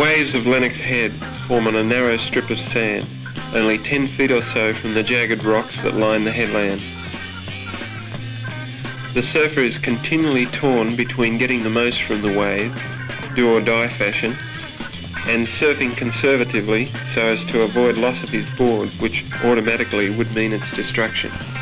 waves of Lennox Head form on a narrow strip of sand, only 10 feet or so from the jagged rocks that line the headland. The surfer is continually torn between getting the most from the wave, do or die fashion, and surfing conservatively so as to avoid loss of his board, which automatically would mean its destruction.